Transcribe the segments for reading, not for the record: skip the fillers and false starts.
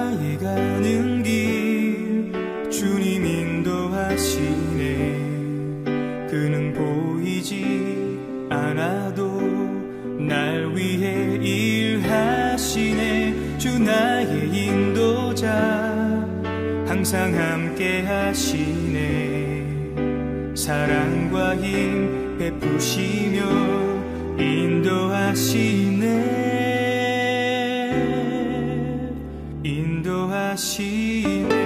나의 가는 길 주님 인도하시네. 그는 보이지 않아도 날 위해 일하시네. 주 나의 인도자 항상 함께 하시네. 사랑과 힘 베푸시며 인도하시네. 인도하시네.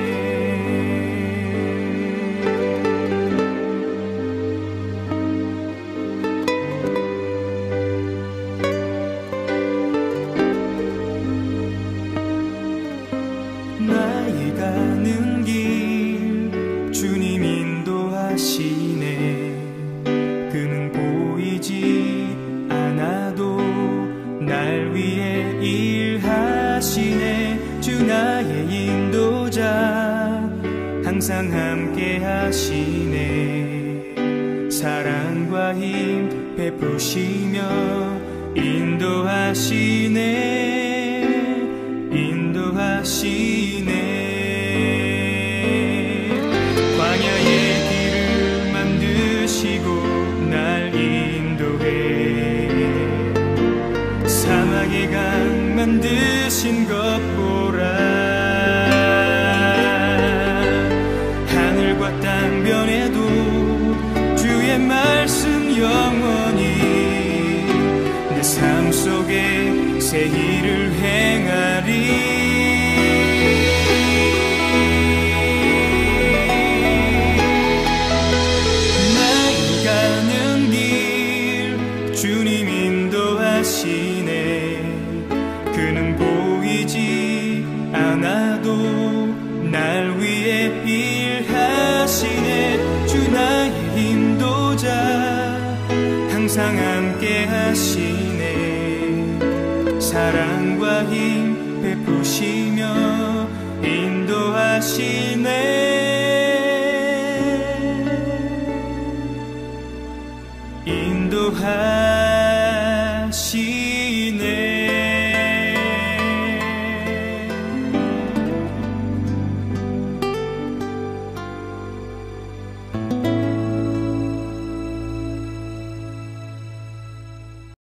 나의 가는 길 주님 인도하시네. 그는 보이지 않아도 날 위해 일하시네. 주 나의 인도자 항상 함께 하시네. 사랑과 힘 베푸시며 인도하시네. 인도하시네. 광야의 길을 만드시고 날 인도해. 사막의 강 만드신 것 보라. 하늘과 땅 변해도 주의 말씀 영원히 내 삶 속에 새 일을 행하리. 나의 가는 길 주님 인도하시네. 그는 보이지 않아도 날 위해 일하시네. 주 나의 인도자 항상 함께 하시네. 사랑과 힘 베푸시며 인도하시네. 인도하시네.